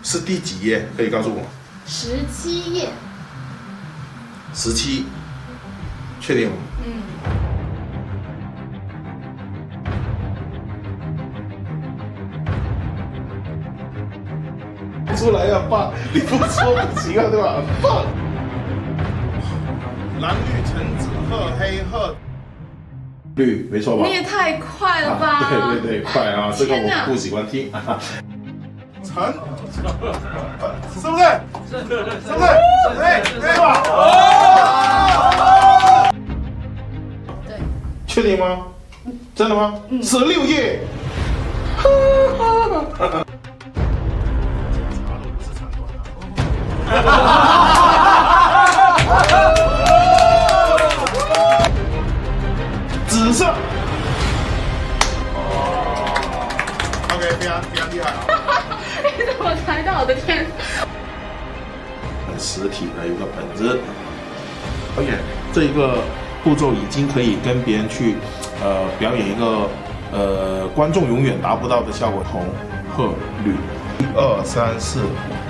是第几页？可以告诉我 ？17页。 17，确定吗？出来要放，你不说不行啊，对吧？放。蓝绿橙紫褐黑褐绿，没错吧？ 你也太快了吧！ 对对对，快啊！这个我不喜欢听。橙，是不是？是不是？对吧？ 对。 确定吗？真的吗？16页。紫色。OK， 非常厉害啊！ 你怎么猜到？我的天！ 实体的一个本子。OK， 这一个步骤已经可以跟别人去表演一个观众永远达不到的效果。红、褐、绿，1、2、3、4、5。